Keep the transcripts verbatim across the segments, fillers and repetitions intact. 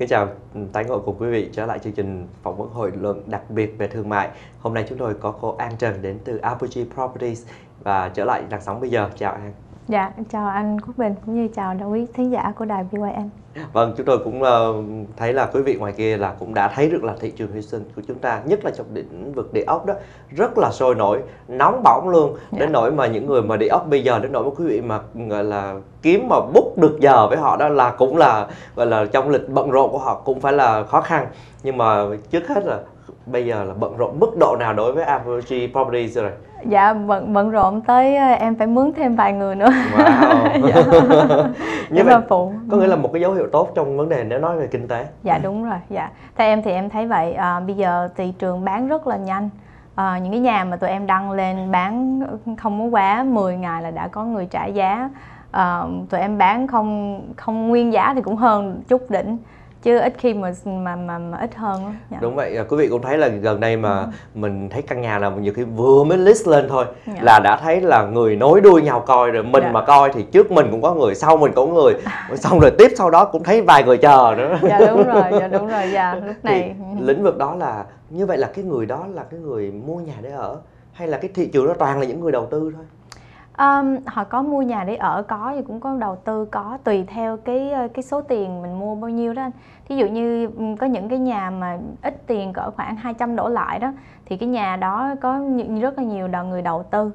Xin chào tái ngộ cùng quý vị trở lại chương trình phỏng vấn hội luận đặc biệt về thương mại. Hôm nay chúng tôi có cô An Trần đến từ Apogee Properties và trở lại làn sóng bây giờ. Chào An. Dạ, chào anh Quốc Bình cũng như chào quý khán giả của đài vê en. Vâng, chúng tôi cũng uh, thấy là quý vị ngoài kia là cũng đã thấy được là thị trường Houston của chúng ta, nhất là trong lĩnh vực địa ốc đó, rất là sôi nổi, nóng bỏng luôn. Dạ. Đến nỗi mà những người mà địa ốc bây giờ, đến nỗi mà quý vị mà gọi là kiếm mà book được giờ với họ đó là cũng là gọi là trong lịch bận rộn của họ cũng phải là khó khăn. Nhưng mà trước hết là bây giờ là bận rộn mức độ nào đối với Apogee Properties rồi? Dạ, bận bận rộn tới em phải mướn thêm vài người nữa. Wow. Dạ. Như vậy phụ. Có nghĩa là một cái dấu hiệu tốt trong vấn đề nếu nói về kinh tế. Dạ đúng rồi. Dạ. Theo em thì em thấy vậy. À, bây giờ thị trường bán rất là nhanh. À, những cái nhà mà tụi em đăng lên bán không có quá mười ngày là đã có người trả giá. À, tụi em bán không không nguyên giá thì cũng hơn chút đỉnh, chứ ít khi mà mà mà, mà ít hơn đó. Dạ. Đúng vậy, quý vị cũng thấy là gần đây mà ừ. mình thấy căn nhà nào nhiều khi vừa mới list lên thôi dạ. là đã thấy là người nối đuôi nhau coi rồi. Mình dạ. mà coi thì trước mình cũng có người, sau mình cũng có người, xong rồi tiếp sau đó cũng thấy vài người chờ nữa. Dạ đúng rồi, dạ đúng rồi, dạ lúc này thì lĩnh vực đó là như vậy, là cái người đó là cái người mua nhà để ở hay là cái thị trường đó toàn là những người đầu tư thôi? Um, họ có mua nhà để ở có, thì cũng có đầu tư có, tùy theo cái cái số tiền mình mua bao nhiêu đó anh. Thí dụ như có những cái nhà mà ít tiền cỡ khoảng hai trăm đổ lại đó thì cái nhà đó có rất là nhiều đầu người đầu tư.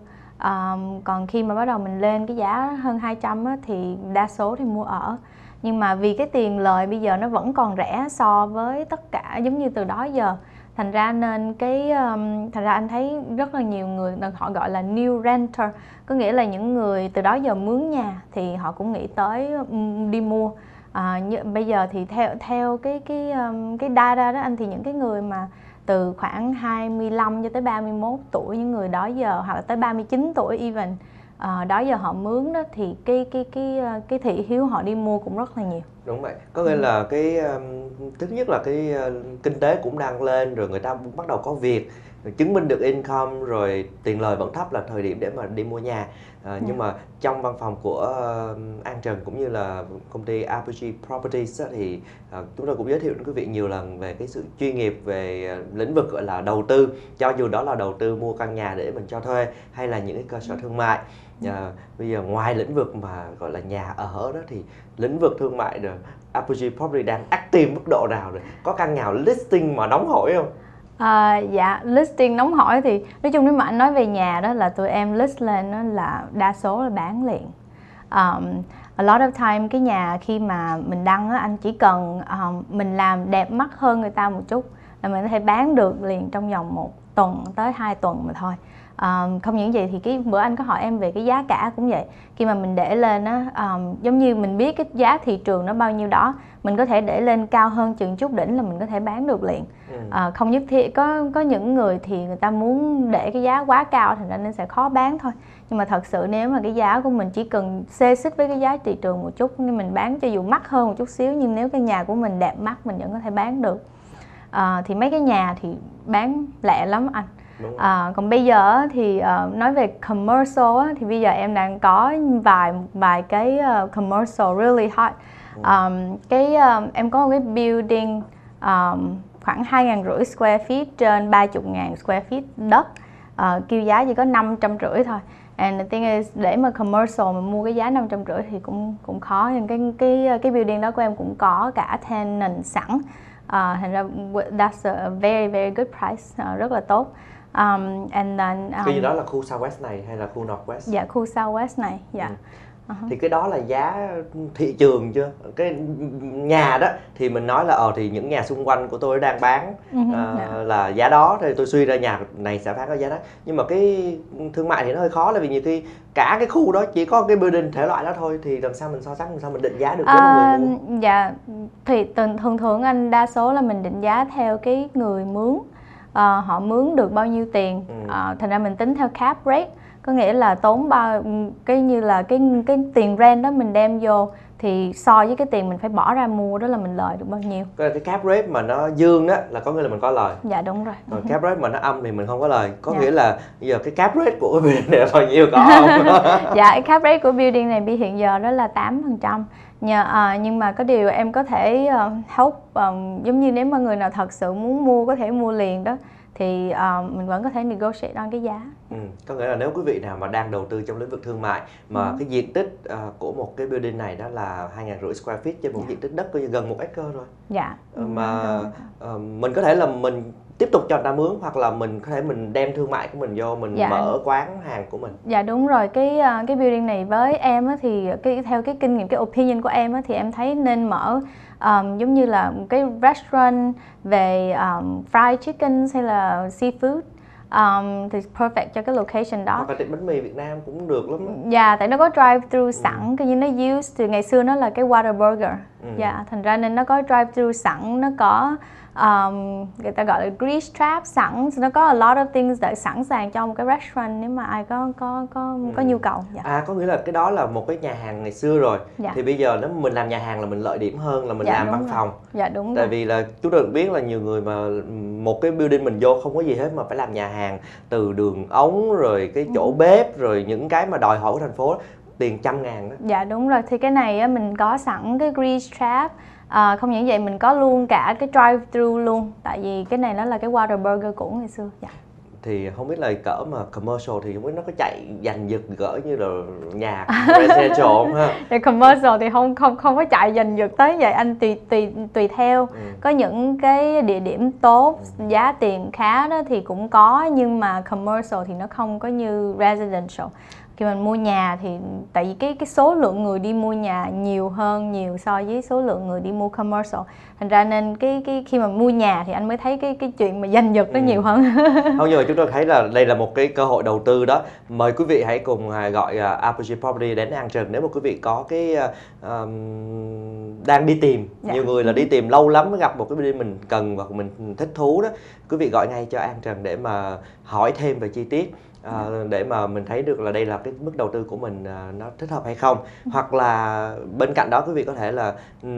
Um, còn khi mà bắt đầu mình lên cái giá hơn hai trăm á, thì đa số thì mua ở. Nhưng mà vì cái tiền lời bây giờ nó vẫn còn rẻ so với tất cả giống như từ đó giờ, thành ra nên cái um, thành ra anh thấy rất là nhiều người họ gọi là new renter, có nghĩa là những người từ đó giờ mướn nhà thì họ cũng nghĩ tới um, đi mua. À, như, bây giờ thì theo theo cái cái um, cái data đó anh, thì những cái người mà từ khoảng hai mươi lăm cho tới ba mươi mốt tuổi, những người đó giờ hoặc là tới ba mươi chín tuổi even, à, đó giờ họ mướn đó, thì cái cái cái cái thị hiếu họ đi mua cũng rất là nhiều. Đúng vậy, có nghĩa là cái um, thứ nhất là cái uh, kinh tế cũng đang lên rồi, người ta bắt đầu có việc, chứng minh được income rồi, tiền lời vẫn thấp là thời điểm để mà đi mua nhà. À, nhưng yeah. mà trong văn phòng của uh, An Trần cũng như là công ty Apogee Properties á, thì uh, chúng tôi cũng giới thiệu đến quý vị nhiều lần về cái sự chuyên nghiệp về uh, lĩnh vực gọi là đầu tư, cho dù đó là đầu tư mua căn nhà để mình cho thuê hay là những cái cơ sở thương mại. À, bây giờ ngoài lĩnh vực mà gọi là nhà ở đó thì lĩnh vực thương mại rồi Apogee Property đang active mức độ nào rồi? Có căn nào listing mà nóng hổi không? À, dạ listing nóng hổi thì nói chung nếu mà anh nói về nhà đó là tụi em list lên đó là đa số là bán liền. Um, a lot of time cái nhà khi mà mình đăng á, anh chỉ cần um, mình làm đẹp mắt hơn người ta một chút là mình có thể bán được liền trong vòng một tuần tới hai tuần mà thôi. Um, không những vậy thì cái bữa anh có hỏi em về cái giá cả cũng vậy, khi mà mình để lên á, um, giống như mình biết cái giá thị trường nó bao nhiêu đó, mình có thể để lên cao hơn chừng chút đỉnh là mình có thể bán được liền. ừ. uh, không nhất thiết có có những người thì người ta muốn để cái giá quá cao thành ra nên sẽ khó bán thôi, nhưng mà thật sự nếu mà cái giá của mình chỉ cần xê xích với cái giá thị trường một chút nên mình bán cho dù mắc hơn một chút xíu, nhưng nếu cái nhà của mình đẹp mắt mình vẫn có thể bán được. Uh, thì mấy cái nhà thì bán lẹ lắm anh. À, còn bây giờ thì uh, nói về commercial á, thì bây giờ em đang có vài vài cái uh, commercial really hot. Um, cái uh, em có một cái building um, khoảng hai ngàn rưỡi square feet trên ba mươi ngàn square feet đất, uh, kêu giá chỉ có năm trăm rưỡi thôi. And the thing is, để mà commercial mà mua cái giá năm trăm rưỡi thì cũng cũng khó, nhưng cái cái cái building đó của em cũng có cả tenant sẵn, uh, thành ra that's a very very good price, uh, rất là tốt. Um, and then, um, cái gì đó là khu Southwest này hay là khu Northwest? Dạ khu Southwest này, dạ. Ừ. Uh-huh. Thì cái đó là giá thị trường chưa? Cái nhà đó thì mình nói là ờ thì những nhà xung quanh của tôi đang bán uh-huh. uh, yeah. là giá đó, thì tôi suy ra nhà này sẽ bán có giá đó. Nhưng mà cái thương mại thì nó hơi khó, là vì nhiều khi cả cái khu đó chỉ có cái building thể loại đó thôi, thì làm sao mình so sánh, làm sao mình định giá được với uh, người mua? Dạ, thì thường thường anh đa số là mình định giá theo cái người mướn. Uh, họ mướn được bao nhiêu tiền, ừ. uh, thành ra mình tính theo cap rate, có nghĩa là tốn bao cái như là cái cái tiền rent đó mình đem vô thì so với cái tiền mình phải bỏ ra mua đó là mình lời được bao nhiêu. Cái cap rate mà nó dương đó là có nghĩa là mình có lời. Dạ đúng rồi. Còn cap rate mà nó âm thì mình không có lời. Có Dạ. nghĩa là bây giờ cái cap rate của cái building này là bao nhiêu có không? Dạ, cái cap rate của building này hiện giờ đó là tám phần trăm. Nhờ, à, nhưng mà có điều em có thể uh, help, um, giống như nếu mà người nào thật sự muốn mua có thể mua liền đó, thì uh, mình vẫn có thể negotiate on cái giá. Ừ, có nghĩa là nếu quý vị nào mà đang đầu tư trong lĩnh vực thương mại mà ừ. cái diện tích uh, của một cái building này đó là hai nghìn rưỡi square feet trên một dạ. diện tích đất coi như gần một acre rồi. Dạ. Uh, mà uh, mình có thể là mình tiếp tục cho người ta mướn, hoặc là mình có thể mình đem thương mại của mình vô mình dạ. mở quán hàng của mình. Dạ đúng rồi, cái uh, cái building này với em á, thì cái theo cái kinh nghiệm, cái opinion của em á, thì em thấy nên mở um, giống như là cái restaurant về um, fried chicken hay là seafood. Um, thì perfect cho cái location đó. Hoặc là tiệm bánh mì Việt Nam cũng được lắm đó. Dạ, tại nó có drive-thru sẵn, ừ. Cái như nó use từ ngày xưa nó là cái Whataburger. Ừ. Dạ, thành ra nên nó có drive-thru sẵn, nó có um, người ta gọi là grease trap sẵn, nó có a lot of things để sẵn sàng cho một cái restaurant nếu mà ai có có có ừ. có nhu cầu. Dạ. À, có nghĩa là cái đó là một cái nhà hàng ngày xưa rồi. Dạ. Thì bây giờ nếu mình làm nhà hàng là mình lợi điểm hơn là mình dạ, làm văn rồi. phòng. Dạ đúng Tại rồi. vì là chúng tôi được biết là nhiều người mà một cái building mình vô không có gì hết mà phải làm nhà hàng, từ đường ống rồi cái chỗ ừ. bếp rồi những cái mà đòi hỏi của thành phố tiền trăm ngàn đó. Dạ đúng rồi, thì cái này á, mình có sẵn cái grease trap. À, không những vậy mình có luôn cả cái drive-thru luôn, tại vì cái này nó là cái Whataburger cũ ngày xưa. Dạ. Thì không biết là cỡ mà commercial thì không biết nó có chạy giành giật cỡ như là nhà residential không ha? Thì commercial thì không không không có chạy giành giật tới vậy anh, tùy tùy tùy theo. Ừ. Có những cái địa điểm tốt, ừ. giá tiền khá đó thì cũng có, nhưng mà commercial thì nó không có như residential. Khi mình mua nhà thì tại vì cái cái số lượng người đi mua nhà nhiều hơn nhiều so với số lượng người đi mua commercial, thành ra nên cái cái khi mà mua nhà thì anh mới thấy cái cái chuyện mà giành giật nó ừ. nhiều hơn. Không, nhưng mà chúng tôi thấy là đây là một cái cơ hội đầu tư đó. Mời quý vị hãy cùng gọi uh, Apogee Property đến An Trần nếu mà quý vị có cái uh, um, đang đi tìm. Dạ. Nhiều người là đi tìm lâu lắm mới gặp một cái building mình cần và mình thích thú đó. Quý vị gọi ngay cho An Trần để mà hỏi thêm về chi tiết. À, để mà mình thấy được là đây là cái mức đầu tư của mình à, nó thích hợp hay không, hoặc là bên cạnh đó quý vị có thể là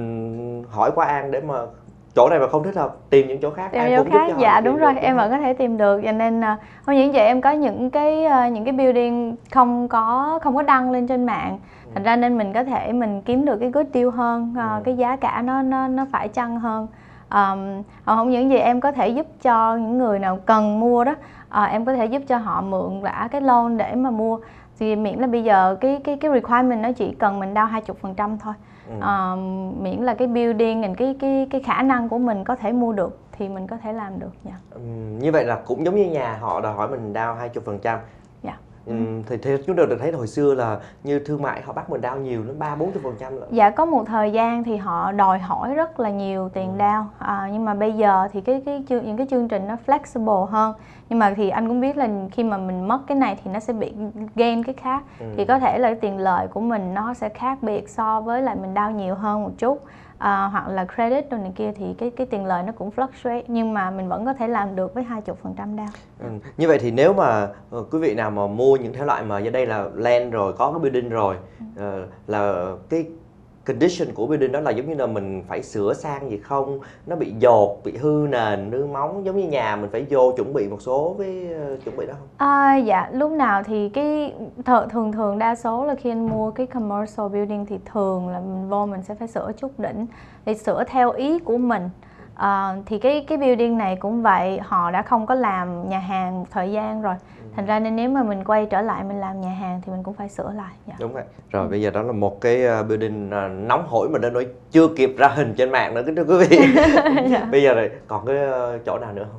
um, hỏi qua An để mà chỗ này mà không thích hợp tìm những chỗ khác. Tìm An cũng khác. Giúp cho dạ đúng rồi, em vẫn có thể tìm được, cho nên uh, không những vậy em có những cái uh, những cái building không có không có đăng lên trên mạng, thành ra nên mình có thể mình kiếm được cái good deal hơn, uh, ừ. cái giá cả nó nó nó phải chăng hơn. Um, không những gì em có thể giúp cho những người nào cần mua đó, uh, em có thể giúp cho họ mượn lại cái loan để mà mua, thì miễn là bây giờ cái cái cái requirement nó chỉ cần mình down hai mươi phần trăm thôi. Ừ. Um, miễn là cái building cái cái cái khả năng của mình có thể mua được thì mình có thể làm được. Yeah. Um, như vậy là cũng giống như nhà họ đòi hỏi mình down hai mươi phần trăm. Yeah. Ừ, thì, thì chúng tôi được thấy hồi xưa là như thương mại họ bắt mình down nhiều đến ba bốn mươi phần trăm. Dạ có một thời gian thì họ đòi hỏi rất là nhiều tiền ừ. down, à, nhưng mà bây giờ thì cái cái chương những cái chương trình nó flexible hơn, nhưng mà thì anh cũng biết là khi mà mình mất cái này thì nó sẽ bị gain cái khác, ừ. thì có thể là cái tiền lời của mình nó sẽ khác biệt so với lại mình down nhiều hơn một chút. À, hoặc là credit đồ này kia thì cái cái tiền lời nó cũng fluctuate, nhưng mà mình vẫn có thể làm được với hai mươi phần trăm down. Ừ. Như vậy thì nếu mà uh, quý vị nào mà mua những thể loại mà ở đây là land rồi, có cái building rồi, uh, là cái condition của building đó là giống như là mình phải sửa sang gì không, nó bị dột, bị hư nền, hư móng, giống như nhà mình phải vô chuẩn bị một số cái uh, chuẩn bị đó không? À, dạ lúc nào thì cái th thường thường đa số là khi anh mua cái commercial building thì thường là mình vô mình sẽ phải sửa chút đỉnh để sửa theo ý của mình. À, thì cái cái building này cũng vậy, họ đã không có làm nhà hàng một thời gian rồi, thành ra nên nếu mà mình quay trở lại mình làm nhà hàng thì mình cũng phải sửa lại. Dạ. Đúng vậy. Rồi ừ. bây giờ đó là một cái building nóng hổi mà đến nỗi chưa kịp ra hình trên mạng nữa kính thưa quý vị. Dạ. Bây giờ rồi còn cái chỗ nào nữa không?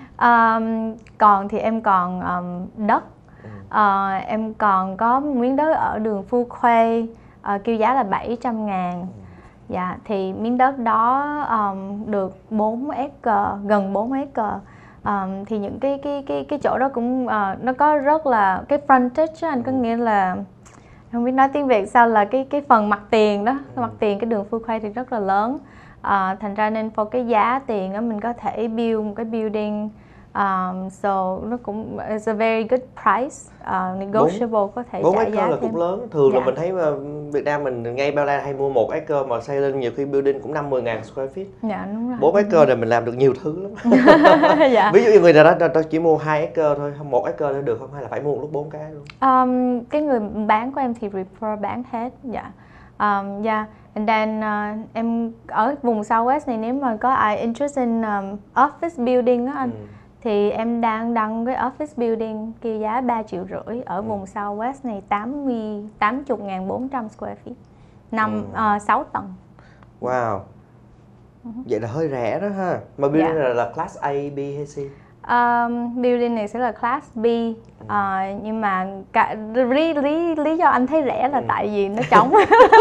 Um, còn thì em còn um, đất. Ừ. Uh, em còn có miếng đất ở đường Phu Khuê, uh, kêu giá là bảy trăm ngàn. Ừ. Dạ, thì miếng đất đó um, được bốn acre, gần bốn acre. Um, thì những cái cái cái cái chỗ đó cũng uh, nó có rất là cái frontage anh, có nghĩa là không biết nói tiếng Việt sao, là cái cái phần mặt tiền đó, cái mặt tiền cái đường Phu Khuê thì rất là lớn. Uh, thành ra nên for cái giá tiền đó mình có thể build một cái building Um, so nó cũng it's a very good price, uh, negotiable, có thể bốn trả acre giá là thêm. cũng lớn. Thường Dạ. là mình thấy mà Việt Nam mình ngay Bao La hay mua một acre mà xây lên nhiều khi building cũng năm mươi ngàn square feet. Dạ đúng rồi. bốn acre là mình làm được nhiều thứ lắm. Dạ. Ví dụ như người nào đó tôi chỉ mua hai acre thôi, một acre thôi được không, hay là phải mua một lúc bốn cái luôn? Um, cái người bán của em thì prefer bán hết. Dạ. Um, yeah. And then uh, em ở vùng Southwest này, nếu mà có ai interested in um, office building á anh, ừ. thì em đang đăng cái office building kia giá ba triệu rưỡi ở ừ. vùng Southwest này, tám mươi ngàn bốn trăm square feet, năm ừ. uh, sáu tầng. Wow. Vậy là hơi rẻ đó ha. Mà building dạ. là, là class A, B hay C? Um, building này sẽ là class B, uh, nhưng mà cả, lý, lý, lý do anh thấy rẻ là ừ. tại vì nó trống.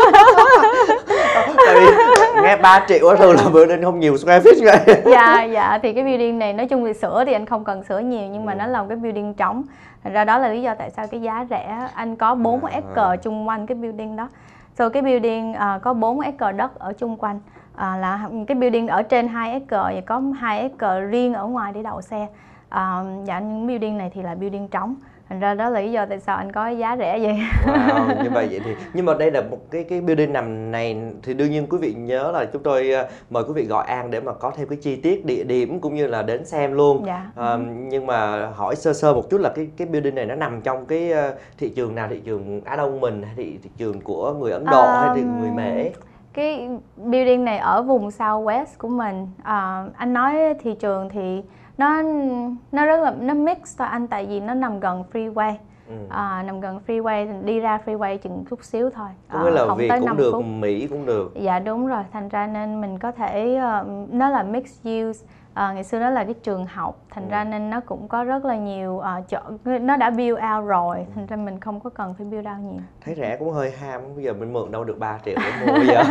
Tại vì nghe ba triệu thường là building không nhiều square feet vậy. Dạ, dạ, thì cái building này nói chung thì sửa thì anh không cần sửa nhiều, nhưng mà ừ. nó là một cái building trống. Thành ra đó là lý do tại sao cái giá rẻ. Anh có bốn à. acre chung quanh cái building đó. So cái building uh, có bốn acre đất ở chung quanh. À, là cái building ở trên hai acre, và có hai acre riêng ở ngoài để đậu xe. À, dạ, những building này thì là building trống. Thành ra đó là lý do tại sao anh có giá rẻ vậy. Wow, như vậy vậy thì nhưng mà đây là một cái cái building nằm này thì đương nhiên quý vị nhớ là chúng tôi uh, mời quý vị gọi An để mà có thêm cái chi tiết địa điểm cũng như là đến xem luôn. Dạ. À, nhưng mà hỏi sơ sơ một chút là cái cái building này nó nằm trong cái uh, thị trường nào, thị trường Á Đông mình hay thị, thị trường của người Ấn Độ um... hay thị người Mễ? Cái building này ở vùng Southwest của mình, à, anh nói thị trường thì nó nó rất là nó mix thôi anh, tại vì nó nằm gần freeway, ừ. à, nằm gần freeway, đi ra freeway chừng chút xíu thôi. Có nghĩa là không Việt tới cũng năm được, phút. Mỹ cũng được. Dạ đúng rồi, thành ra nên mình có thể uh, nó là mixed use. À, ngày xưa nó là cái trường học, thành ừ. ra nên nó cũng có rất là nhiều uh, chỗ, nó đã build out rồi, thành ra mình không có cần phải build out nhiều. Thấy rẻ cũng hơi ham, bây giờ mình mượn đâu được ba triệu để mua bây giờ.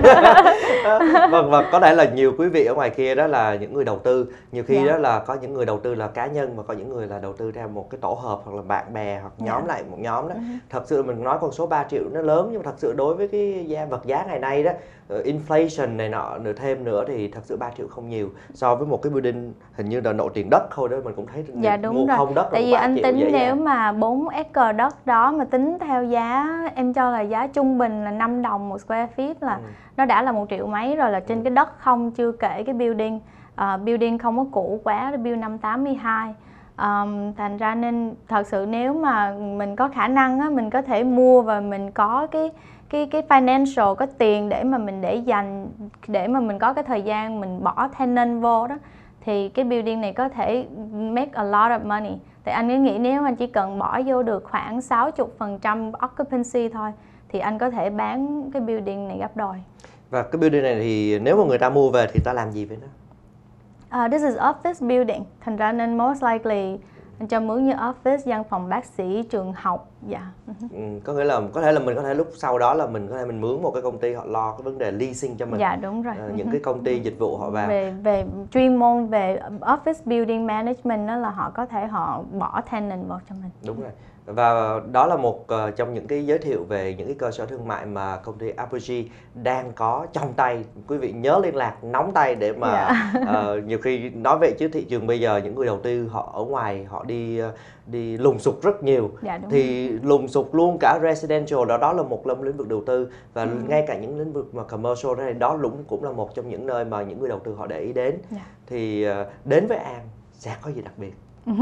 Vâng, và có thể là nhiều quý vị ở ngoài kia đó là những người đầu tư, nhiều khi dạ. đó là có những người đầu tư là cá nhân và có những người là đầu tư theo một cái tổ hợp hoặc là bạn bè hoặc nhóm dạ. lại một nhóm đó. Ừ. Thật sự mình nói con số ba triệu nó lớn, nhưng mà thật sự đối với cái giá vật giá ngày nay đó, inflation này nọ nữa thêm nữa thì thật sự ba triệu không nhiều so với một cái building hình như là nội tiền đất thôi đó mình cũng thấy dạ, đúng mua rồi. không đất. Tại vì anh tính nếu dàng. mà bốn acre đất đó mà tính theo giá, em cho là giá trung bình là năm đồng một square feet là ừ. nó đã là một triệu mấy rồi, là trên ừ. cái đất không, chưa kể cái building. Uh, building không có cũ quá, build năm tám mươi hai. Um, thành ra nên thật sự nếu mà mình có khả năng á, mình có thể mua và mình có cái cái cái financial, có tiền để mà mình để dành, để mà mình có cái thời gian mình bỏ tenant vô đó, thì cái building này có thể make a lot of money. Tại anh cứ nghĩ nếu anh chỉ cần bỏ vô được khoảng sáu mươi phần trăm occupancy thôi thì anh có thể bán cái building này gấp đôi. Và cái building này thì nếu mà người ta mua về thì ta làm gì với nó? Uh, this is office building, thành ra nên most likely anh cho mướn như office, văn phòng bác sĩ, trường học. Dạ. Yeah. Ừ, có nghĩa là có thể là mình có thể lúc sau đó là mình có thể mình mướn một cái công ty họ lo cái vấn đề leasing cho mình. Dạ đúng rồi. À, những cái công ty dịch vụ họ vào. Về về chuyên môn về office building management đó là họ có thể họ bỏ tenant vào cho mình. Đúng rồi. Và đó là một uh, trong những cái giới thiệu về những cái cơ sở thương mại mà công ty Apogee đang có trong tay. Quý vị nhớ liên lạc nóng tay để mà yeah. uh, nhiều khi nói vậy chứ thị trường bây giờ những người đầu tư họ ở ngoài họ đi uh, đi lùng sục rất nhiều. Dạ, thì rồi. Lùng sục luôn cả residential, đó đó là một trong lĩnh vực đầu tư, và ừ. ngay cả những lĩnh vực mà commercial này đó cũng cũng là một trong những nơi mà những người đầu tư họ để ý đến. Yeah. Thì uh, đến với An sẽ có gì đặc biệt?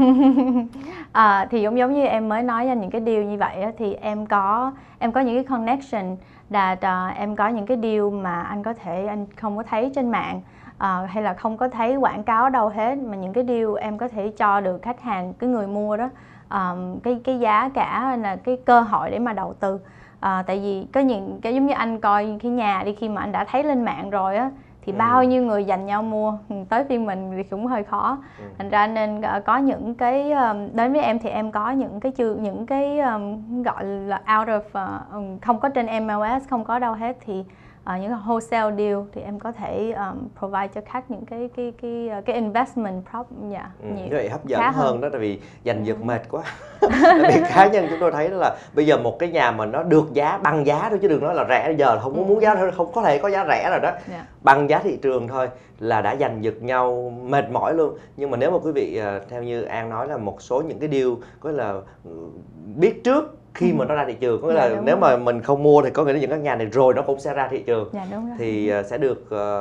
à, thì giống giống như em mới nói ra những cái deal như vậy á, thì em có em có những cái connection là uh, em có những cái deal mà anh có thể anh không có thấy trên mạng, uh, hay là không có thấy quảng cáo đâu hết, mà những cái deal em có thể cho được khách hàng, cái người mua đó um, cái cái giá cả là cái cơ hội để mà đầu tư. Uh, tại vì có những cái giống như anh coi cái nhà đi, khi mà anh đã thấy lên mạng rồi á thì ừ. bao nhiêu người giành nhau mua, tới phiên mình thì cũng hơi khó. Ừ. Thành ra nên có những cái đến với em thì em có những cái chương những cái um, gọi là out of uh, không có trên em lờ ét, không có đâu hết, thì uh, những wholesale deal thì em có thể um, provide cho khách những cái cái cái cái investment prop, yeah, ừ, nhiều, như vậy hấp dẫn khá hơn, hơn đó, tại vì giành giật ừ. mệt quá. Tại vì cá nhân chúng tôi thấy đó là bây giờ một cái nhà mà nó được giá bằng giá thôi, chứ đừng nói là rẻ, giờ không có ừ. muốn giá thôi, không có thể có giá rẻ rồi đó, yeah. bằng giá thị trường thôi là đã giành giật nhau mệt mỏi luôn. Nhưng mà nếu mà quý vị theo như An nói là một số những cái deal có là biết trước khi mà nó ra thị trường, có nghĩa dạ, là nếu rồi. mà mình không mua thì có nghĩa là những các nhà này rồi nó cũng sẽ ra thị trường, dạ, đúng rồi. thì sẽ được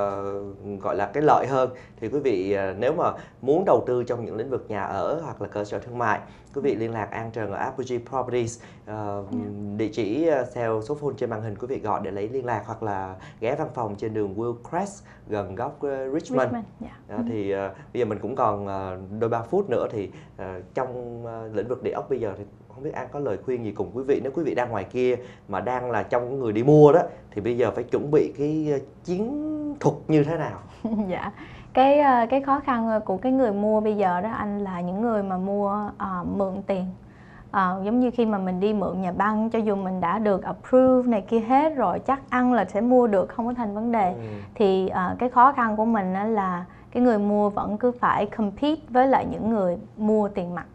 uh, gọi là cái lợi hơn. Thì quý vị uh, nếu mà muốn đầu tư trong những lĩnh vực nhà ở hoặc là cơ sở thương mại, quý vị liên lạc An Trần ở Apogee Properties, uh, yeah. địa chỉ uh, theo số phone trên màn hình quý vị gọi để lấy liên lạc, hoặc là ghé văn phòng trên đường Willcrest gần góc uh, Richmond. Richmond yeah. uh, thì uh, bây giờ mình cũng còn uh, đôi ba phút nữa, thì uh, trong uh, lĩnh vực địa ốc bây giờ thì không biết An có lời khuyên gì cùng quý vị, nếu quý vị đang ngoài kia mà đang là trong người đi mua đó, thì bây giờ phải chuẩn bị cái chiến thuật như thế nào? Dạ, cái cái khó khăn của cái người mua bây giờ đó anh là những người mà mua uh, mượn tiền. Uh, giống như khi mà mình đi mượn nhà băng, cho dù mình đã được approve này kia hết rồi, chắc ăn là sẽ mua được, không có thành vấn đề. ừ. Thì uh, cái khó khăn của mình là cái người mua vẫn cứ phải compete với lại những người mua tiền mặt.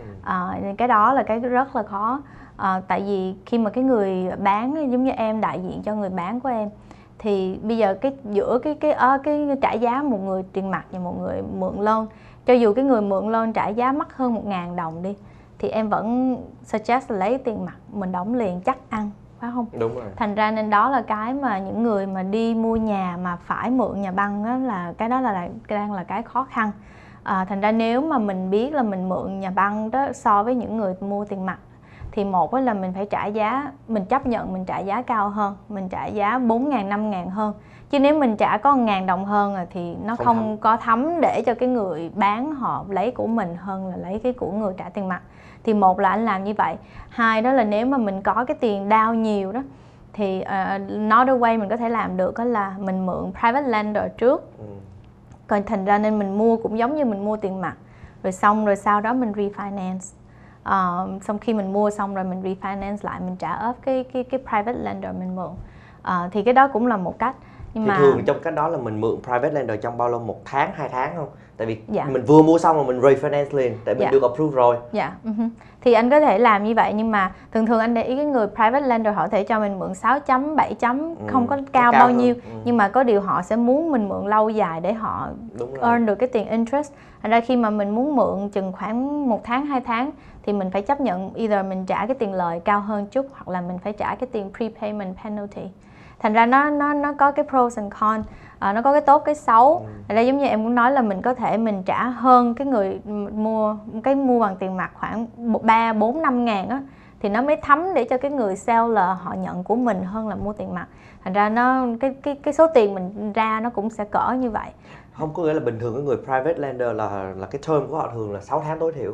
À, cái đó là cái rất là khó, à, tại vì khi mà cái người bán giống như em đại diện cho người bán của em, thì bây giờ cái giữa cái cái cái, cái trả giá một người tiền mặt và một người mượn loan, cho dù cái người mượn loan trả giá mắc hơn một ngàn đồng đi, thì em vẫn suggest là lấy tiền mặt mình đóng liền chắc ăn, phải không? Đúng rồi. Thành ra nên đó là cái mà những người mà đi mua nhà mà phải mượn nhà băng đó, là cái đó là đang là cái khó khăn. À, thành ra nếu mà mình biết là mình mượn nhà băng đó so với những người mua tiền mặt, thì một là mình phải trả giá, mình chấp nhận mình trả giá cao hơn, mình trả giá bốn ngàn, năm ngàn hơn. Chứ nếu mình trả có một ngàn đồng hơn thì nó không, không có thấm để cho cái người bán họ lấy của mình hơn là lấy cái của người trả tiền mặt. Thì một là anh làm như vậy. Hai đó là nếu mà mình có cái tiền down nhiều đó, thì uh, another way mình có thể làm được đó là mình mượn private lender trước. ừ. Còn thành ra nên mình mua cũng giống như mình mua tiền mặt, rồi xong rồi sau đó mình refinance. Uh, xong khi mình mua xong rồi mình refinance lại, mình trả off cái cái cái private lender mình mượn. Uh, thì cái đó cũng là một cách. Nhưng thì mà thường trong cách đó là mình mượn private lender trong bao lâu, một tháng, hai tháng không? Tại vì dạ. mình vừa mua xong rồi mình refinance liền, tại mình dạ. được approve rồi. Dạ. Uh-huh. Thì anh có thể làm như vậy, nhưng mà thường thường anh để ý cái người private lender họ thể cho mình mượn sáu chấm, bảy chấm, ừ, không có cao, cao bao nhiêu, ừ. nhưng mà có điều họ sẽ muốn mình mượn lâu dài để họ earn được cái tiền interest. Thành ra khi mà mình muốn mượn chừng khoảng một tháng, hai tháng thì mình phải chấp nhận either mình trả cái tiền lời cao hơn chút, hoặc là mình phải trả cái tiền prepayment penalty. Thành ra nó nó nó có cái pros and cons, à, nó có cái tốt cái xấu. ừ. Ở đây giống như em cũng nói là mình có thể mình trả hơn cái người mua cái mua bằng tiền mặt khoảng ba, bốn, năm ngàn á, thì nó mới thấm để cho cái người seller họ nhận của mình hơn là mua tiền mặt. Thành ra nó cái cái cái số tiền mình ra nó cũng sẽ cỡ như vậy. Không, có nghĩa là bình thường cái người private lender là là cái term của họ thường là sáu tháng tối thiểu.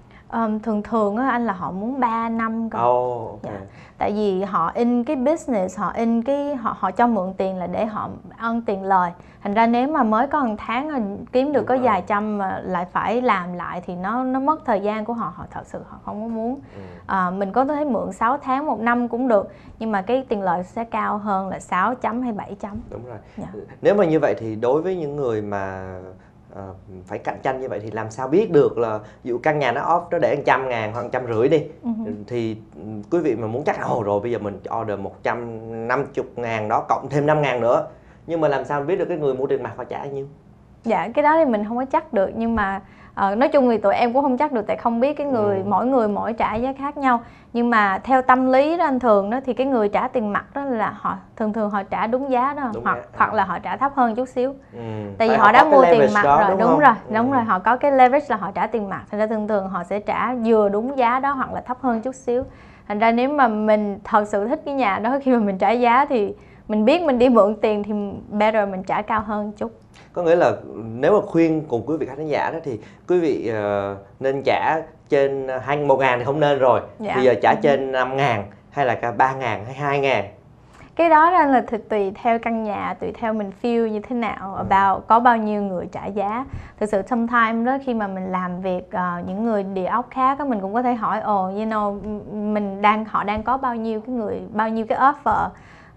Um, thường thường á anh là họ muốn ba năm cơ. Oh, okay. dạ. Tại vì họ in cái business, họ in cái họ họ cho mượn tiền là để họ ăn tiền lời. Thành ra nếu mà mới có một tháng là kiếm được Đúng có rồi. vài trăm mà lại phải làm lại thì nó nó mất thời gian của họ, họ thật sự họ không có muốn. ừ. à, Mình có thể mượn sáu tháng, một năm cũng được, nhưng mà cái tiền lời sẽ cao hơn là sáu chấm hay bảy chấm. Đúng rồi. dạ. Nếu mà như vậy thì đối với những người mà À, phải cạnh tranh như vậy thì làm sao biết được là dụ căn nhà nó off nó để một trăm ngàn hoặc một trăm rưỡi đi, uh-huh. thì quý vị mà muốn chắc là ồ rồi bây giờ mình order một trăm năm mươi ngàn đó cộng thêm năm ngàn nữa, nhưng mà làm sao biết được cái người mua tiền mặt họ trả bao nhiêu? Dạ, cái đó thì mình không có chắc được, nhưng mà uh, nói chung thì tụi em cũng không chắc được, tại không biết cái người ừ. mỗi người mỗi trả giá khác nhau. Nhưng mà theo tâm lý đó anh, thường đó thì cái người trả tiền mặt đó là họ thường thường họ trả đúng giá đó, đúng hoặc giá. hoặc là họ trả thấp hơn chút xíu. ừ. Tại vì họ, họ đã mua tiền mặt đó, rồi, đúng, đúng rồi, ừ. đúng rồi, họ có cái leverage là họ trả tiền mặt, thành ra thường thường họ sẽ trả vừa đúng giá đó hoặc là thấp hơn chút xíu. Thành ra nếu mà mình thật sự thích cái nhà đó, khi mà mình trả giá thì mình biết mình đi mượn tiền thì better mình trả cao hơn chút. Có nghĩa là nếu mà khuyên cùng quý vị khán giả đó thì quý vị uh, nên trả trên hai một ngàn thì không nên rồi. dạ. Bây giờ trả trên năm ngàn hay là cả ba ngàn hay hai ngàn? Cái đó là thực tùy theo căn nhà, tùy theo mình feel như thế nào, ừ. about có bao nhiêu người trả giá. Thực sự sometimes đó khi mà mình làm việc uh, những người địa ốc khác đó, mình cũng có thể hỏi ồ, oh, you know, mình đang họ đang có bao nhiêu cái người bao nhiêu cái offer.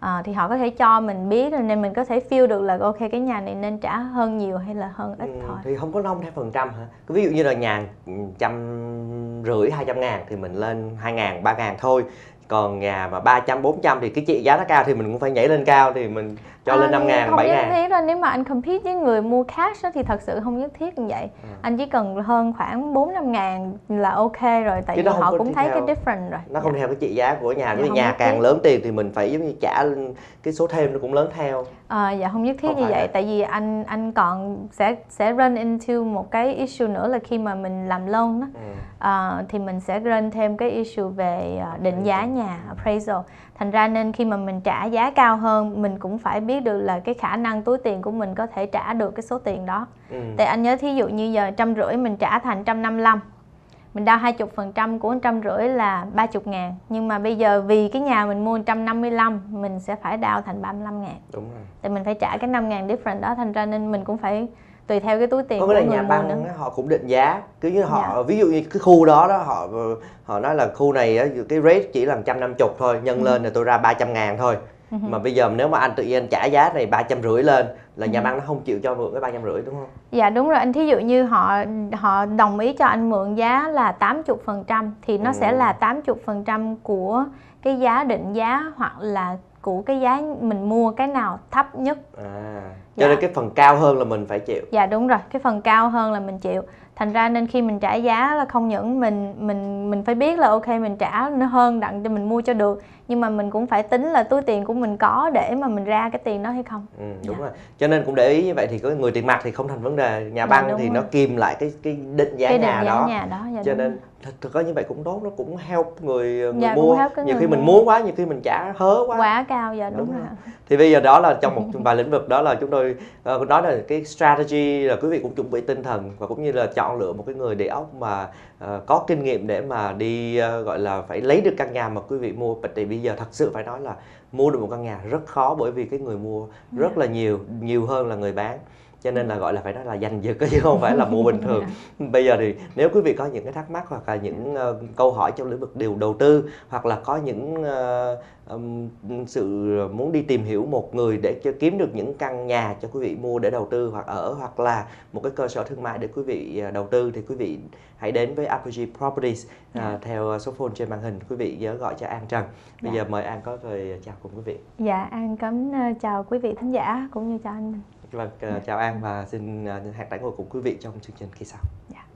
À, thì họ có thể cho mình biết rồi nên mình có thể feel được là ok cái nhà này nên trả hơn nhiều hay là hơn ít Ừ, thôi. thì không có nông theo phần trăm hả? Ví dụ như là nhà trăm rưỡi hai trăm ngàn thì mình lên hai ngàn ba ngàn thôi, còn nhà mà ba trăm bốn trăm thì cái trị giá nó cao thì mình cũng phải nhảy lên cao thì mình cho À, lên năm ngàn không bảy nhất ngàn. thiết đâu, nếu mà anh compete với người mua cash đó, thì thật sự không nhất thiết như vậy. Ừ. Anh chỉ cần hơn khoảng bốn năm ngàn là ok rồi, tại Chứ vì nó không họ có cũng thấy theo- cái different rồi. Nó không Dạ. theo cái trị giá của nhà, Dạ, cái không nhà nhất càng thiết. lớn tiền thì mình phải giống như trả lên cái số thêm nó cũng lớn theo. À, dạ không nhất thiết Không như phải vậy, là- tại vì anh anh còn sẽ sẽ run into một cái issue nữa là khi mà mình làm loan đó, Ừ. à, thì mình sẽ run thêm cái issue về à, định giá nhà, appraisal. Thành ra nên khi mà mình trả giá cao hơn, mình cũng phải biết được là cái khả năng túi tiền của mình có thể trả được cái số tiền đó. Ừ. Tại anh nhớ thí dụ như giờ trăm rưỡi mình trả thành trăm năm mươi lăm, mình đao hai mươi phần trăm của trăm rưỡi là ba mươi ngàn, nhưng mà bây giờ vì cái nhà mình mua một trăm năm mươi lăm mình sẽ phải đao thành ba mươi lăm ngàn. Đúng rồi. Tại mình phải trả cái năm ngàn different đó, thành ra nên mình cũng phải tùy theo cái túi tiền Có của cái người là nhà mua băng nữa. á, họ cũng định giá cứ như họ Dạ. ví dụ như cái khu đó đó họ họ nói là khu này á, cái rate chỉ là một trăm năm mươi thôi, nhân Ừ. lên là tôi ra ba trăm ngàn thôi. Ừ. Mà bây giờ nếu mà anh tự nhiên anh trả giá này ba trăm rưỡi lên là nhà Ừ. băng nó không chịu cho mượn cái ba trăm rưỡi đúng không? Dạ đúng rồi anh, thí dụ như họ họ đồng ý cho anh mượn giá là tám mươi phần trăm thì nó Ừ. sẽ là tám mươi phần trăm của cái giá định giá hoặc là của cái giá mình mua cái nào thấp nhất. À, Dạ. cho nên cái phần cao hơn là mình phải chịu. Dạ đúng rồi, cái phần cao hơn là mình chịu. Thành ra nên khi mình trả giá là không những mình mình mình phải biết là ok mình trả nó hơn đặng cho mình mua cho được, nhưng mà mình cũng phải tính là túi tiền của mình có để mà mình ra cái tiền đó hay không. Ừ, đúng Dạ. rồi. Cho nên cũng để ý như vậy thì có người tiền mặt thì không thành vấn đề, nhà Dạ, băng đúng thì rồi. nó kìm lại cái cái định giá Cái nhà định giá đó. nhà đó. Dạ, Cho đúng nên rồi. thật, thực ra như vậy cũng tốt, nó cũng help người người Dạ, cũng mua. help cái Nhiều người khi mình mua. muốn quá, nhiều khi mình trả hớ quá. Quá cao. Dạ đúng, Đúng rồi. rồi. Thì bây giờ đó là trong một vài lĩnh vực đó là chúng tôi uh, nói là cái strategy là quý vị cũng chuẩn bị tinh thần và cũng như là chọn lựa một cái người địa ốc mà uh, có kinh nghiệm để mà đi uh, gọi là phải lấy được căn nhà mà quý vị mua. Tại bây giờ thật sự phải nói là mua được một căn nhà rất khó, bởi vì cái người mua rất là nhiều, nhiều hơn là người bán. Cho nên là gọi là phải nói là giành giật chứ không phải là mua bình thường. Bây giờ thì nếu quý vị có những cái thắc mắc hoặc là những uh, câu hỏi trong lĩnh vực điều đầu tư, hoặc là có những uh, um, sự muốn đi tìm hiểu một người để cho kiếm được những căn nhà cho quý vị mua để đầu tư hoặc ở, hoặc là một cái cơ sở thương mại để quý vị uh, đầu tư, thì quý vị hãy đến với Apogee Properties uh, Dạ. theo số phone trên màn hình. Quý vị nhớ gọi cho An Trần. Bây Dạ. giờ mời An có lời chào cùng quý vị. Dạ, An cảm uh, chào quý vị thính giả cũng như chào anh. Vâng, uh, chào An và xin uh, hẹn tái ngồi cùng quý vị trong chương trình kỳ sau. Dạ.